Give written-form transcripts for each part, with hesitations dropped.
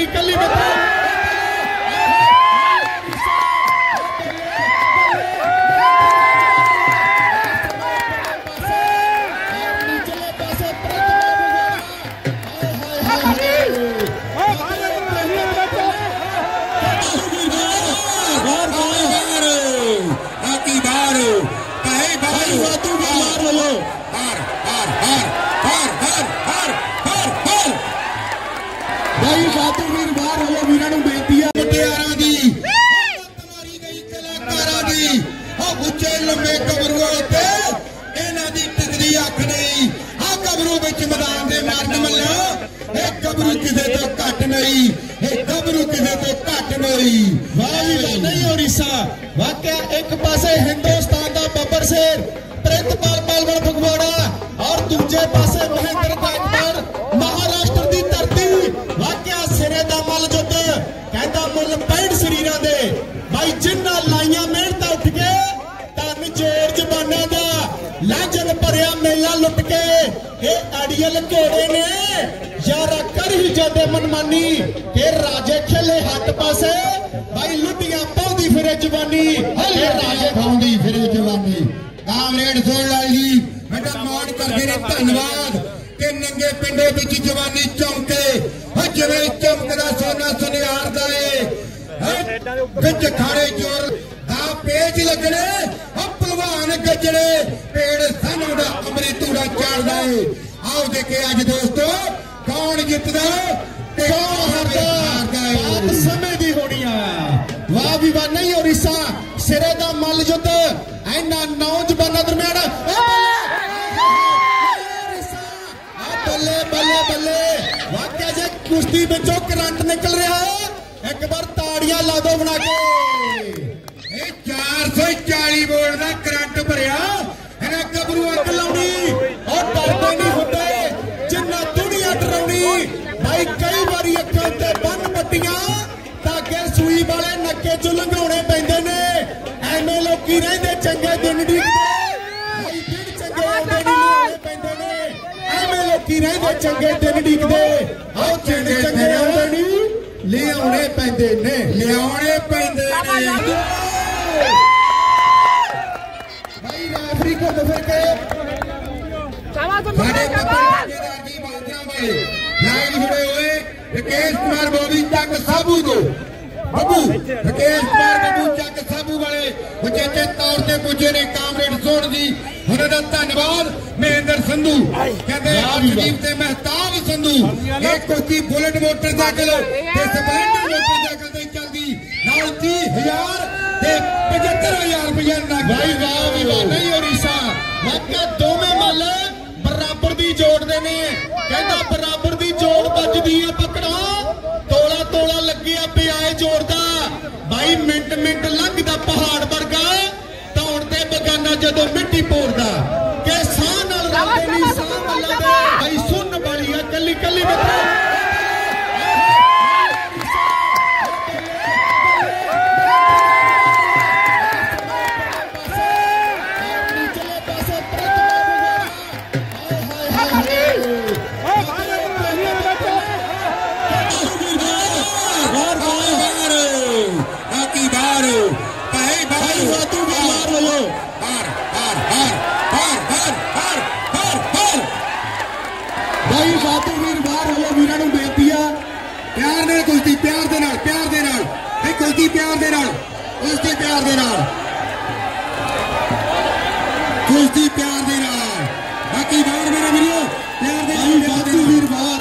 कली कली वाकया एक पासे हिंदुस्तान का बब्बर शेर प्रितपाल पालवन फगवाड़ा और दूजे पासे महेंद्र नागपाल महाराष्ट्र की धरती वाकया सिरे का मल जुद्ध कहता मुल 65 शरीरां दे भाई जिन्ना लाइया मेहनत उठ के तन जोर जबाना का लाजन भरिया मेला लुट के ये अड़ियल घोड़े ने यारा कर ही जाते मनमानी के राजे खेले हट पासे भाई लुटिया पाउंदी फिरे जवानी हले राजे खाउंदी फिरे जवानी कामरेड सुन लाई बेटा मान करदे ने धन्यवाद के नंगे पिंडे विच जवानी चमके जिवे चमकदा सोना सुनियारदा है विच खाड़े जोर दा पेच लगने पहलवान गजड़े पेड़ सानू दा अमृतूड़ा चाड़दा है आओ देखे अज दोस्तों कौन जितदा ते कौन हारदा बात समय दी होनी है वाह भी वाह नहीं हो रिसा सिरे दा मल जुद्ध इन्ना नौजवानों दरम्यान बल्ले बल्ले बल्ले वाकया जे कुश्ती विचों करंट निकल रहा है एक बार ताड़ियां ला दो बना के 440 वोल्ट का करंट भरिया इन्हें गबरू अग लाउणी और डरदे नहीं होंदे जिन्ना दुनिया डराउणी भाई कई बारी अखां ते बन पट्टियां ताके सूई वाले नक्के चों लंघाउणे पैंदे ने एवें लोकी रहिंदे चंगे दिन डीकदे भाई दिन चंगे आउंदे नहीं पैंदे ने एवें लोकी रहिंदे चंगे दिन डीकदे आओ चंगे चंगे आउंदे नहीं लियाउणे पैंदे ने लियाउणे पैंदे ने भाई रेफरी को तो फिर के साडे कप्तान की बातियां भाई लाइन जुड़े हुए राकेश कुमार बॉबी तक साबू दो बबू राकेश कुमार बबू चक साबू वाले उचेचे तौर से पुजे ने कामरेड सोन जी उन्होंने धन्यवाद महेंद्र संधू कहते हर्षदीप से महताब संधू एक कुश्ती बुलेट मोटरसाइकिल ते स्प्लेंडर मोटरसाइकिल ते चलदी नाल 30,000 ते 75,000 रुपया नग भाई वाह भी वाह नहीं हो रिसा वाकया दोवें मल बराबर दी जोड़दे ने कहंदा बराबर दी जोड़ बजदी है पकड़ा तोला तोला लगे पियाए जोड़दा भाई मिंट मिंट लंघदा पहाड़ वर्गा धौण ते बगाना जदों मिट्टी पोरदा के साह नाल रलदे नहीं साह मल्ला दे भाई सुन वाली है कली कली कुश्ती प्यार दे नाल बाकी बार मेरे वीडियो प्यार दे बातू वीर बार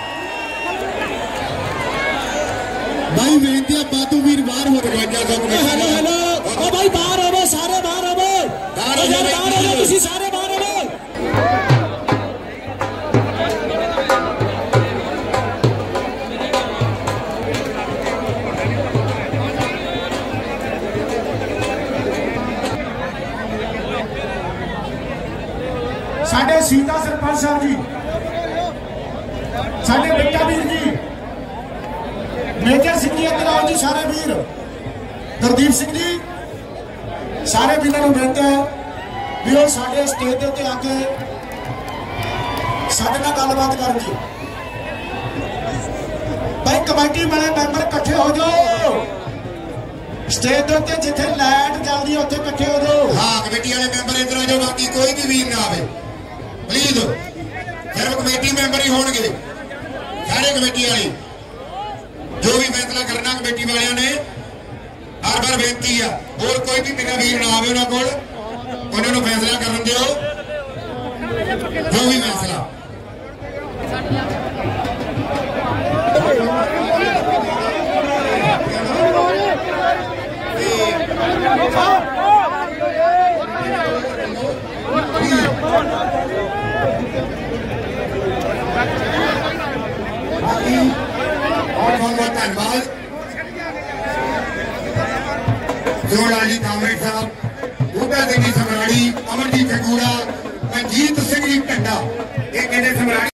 भाई बेनती बातू वीर बार हो रहा हेलो हेलो ओ भाई बाहर आओ सारे बाहर आओ तुसी सारे बाहर आओ साडे सीता सरपंच साहब जी साडे बिट्टा वीर जी मेजर सिंह जी अंदर आओ जी सारे वीर गुरदीप सिंह जी सारे वीरों को बेनती है भी वो साडे स्टेज के उत्ते आके साडे नाल गलबात कर जी भाई कमेटी वाले मैंबर इकट्ठे हो जाओ स्टेज के उत्ते जिथे लाइट चलती है उत्थे इकट्ठे हो जाओ। हाँ कमेटी वाले मैंबर इधर आ जाओ, बाकी कोई भी वीर ना आवे प्लीज, सिर्फ कमेटी मैंबर ही होंगे सारे कमेटी वाले। जो भी फैसला करना कमेटी वालिया ने हर बार बेनती है, और कोई भी मेरा वीर ना आवे उन्होंने फैसला कर दो जो भी फैसला। बहुत बहुत धन्यवाद जोलाल जी कामरेड साहब।